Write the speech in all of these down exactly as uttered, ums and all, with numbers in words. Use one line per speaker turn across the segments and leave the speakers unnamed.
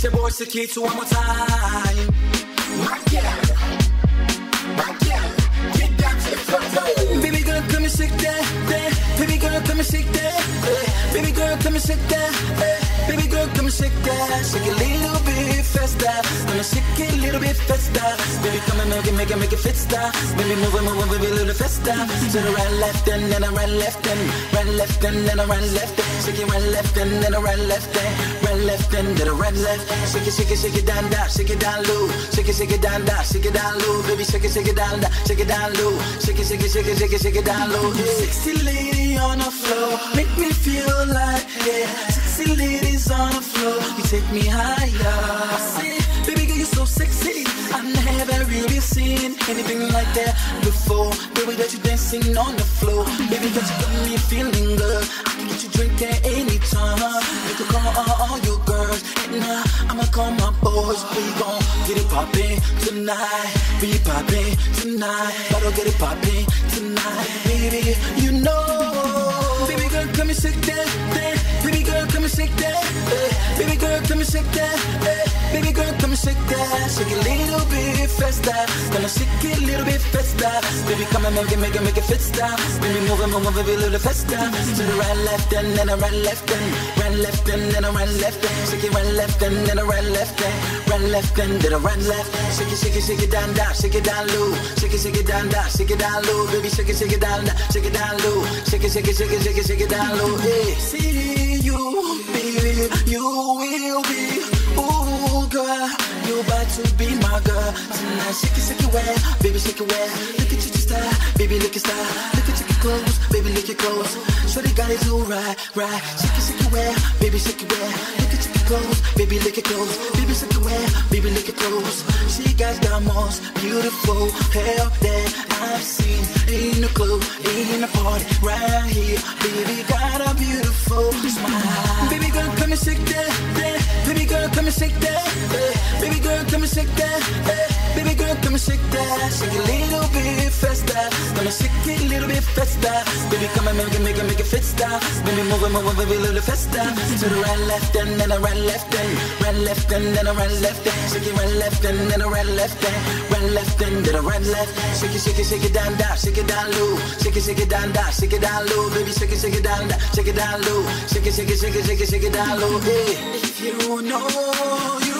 your boy Sakito one more time. My girl, my girl, get down to the floor. Baby girl, come and shake that, that. Baby girl, come and shake that, uh. Baby girl, come and shake that, uh. Baby girl, come and shake that. Shake it a little bit faster. Come and shake it a little bit faster. Baby, come and make it, make it, make it fit star. Baby, move it, move it, baby, a little faster. To the right, left, and then I right, left, and right, left, and then I right, left. Shake it right, left, and then I right, left, and right, left, and then I right, left. Shake it, shake it, shake it down, down, shake it down low. Shake it, shake it down, down, shake it down low. Baby, shake it, shake it down, down, shake it down low. Shake it, shake it, shake it, shake it, shake it down low. Yeah. Sexy lady on the floor, make me feel like, yeah. Sexy ladies on the floor, you take me higher. See, baby girl, you're so sexy. I never really seen anything like that before. Baby, that you dancing on the floor. Baby, that you got me feeling good. I can get you drinking anytime. You can call all, all your girls, and now I'ma call my boys. We gon' get it poppin' tonight. Be poppin' tonight. Gotta get it poppin' tonight, baby. You know, baby girl, come and shake that, that. Baby girl, come and shake that, uh. Baby girl, come and shake that, uh. Baby girl, come and shake that. Shake it a little bit faster. Gonna shake it a little bit faster. Baby, come and make it, make it, make it fit stop. Baby, move it, move it, a little faster. To the right, left, and then I right, left, and right, left, and then I right, left. Shake it right, left, and then I right, left, and right, left, and then I right, left. Shake it, shake it, shake it down, down, shake it down low. Shake it, shake it down, down, shake it down low. Baby, shake it, shake it down, down, shake it down low. Shake it, shake it, shake it, shake it, shake it down low. Yeah. See you, baby, you will be. Ooh, girl, you about to be my girl tonight. Shake it, shake it well, baby, shake it well. Look at you just style, baby, look at style. Look at your clothes, baby, look at clothes. Shorty got it all right, right. Shake it, shake it well, baby, shake it well. Look at your clothes, baby, look at clothes. Baby, shake it well, baby, look at clothes. She got the most beautiful hair that I've seen in the club, in the party, right here. Baby, got a beautiful smile. Baby girl, come and shake that, that. Baby girl, come and shake that, eh. Baby girl, come and shake that, eh. Baby girl, come and shake that. Shake it a little bit faster. Gonna shake it a little bit faster. Baby, come and make it, make it, make it fit stop. Baby, move it, move it, baby, a little faster. To the right, left, and then I right, left, and right, left, and then I right, left. Shake it right, left, and then I right, left, and right, left, and then I right, left. Shake it, shake it, shake it down, down, shake it down low. Shake it, shake it down, down, shake it down low. Baby, shake it, shake it down, down, shake it down low. Shake it, shake it, shake it, shake it, shake it down low. Yeah. If you know you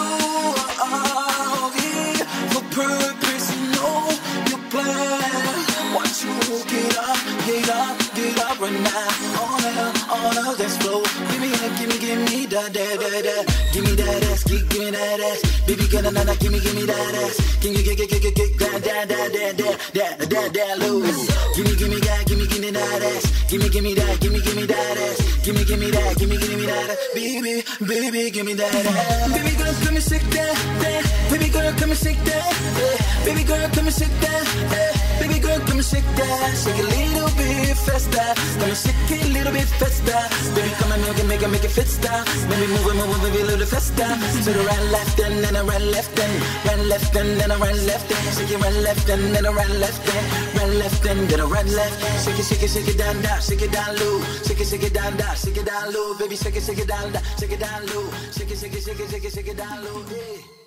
are here for purpose, you know your plan. Watch you get up, get up, get up right now. On the, on the dance floor. Give me that, give me, give me that, that, that, that. Give me that ass, give, give me that ass. Baby, get another, give me, give me that ass. Give me, get, get, get, get, get, that, that, that, that, that, that, that, that, loose. Give me, give me that, give me, give me that ass. Give me, give me that, give me, give me that ass. Give me, give me that, give me, give me that ass. Baby, baby, give me that ass. Baby girl, come and shake that, that. Baby girl, come and shake that, eh. Baby girl, come and shake that, eh. Baby girl, come and shake that. Shake it a little bit faster. Gonna shake it a little bit faster. Baby, come and make it, make it, make it fit stop. Baby, move it, move it, baby, a little faster. To the right, left, and then I right, left, and right, left, and then I right, left. Shake it right, left, and then I right, left, and right, left, and then I right, left. Shake it, shake it, shake it down, down, shake it down low. Shake it, shake it down, down, shake it down low. Baby, shake it, shake it down, down, shake it down low. Shake it, shake it, shake it, shake it, shake it down low. Yeah.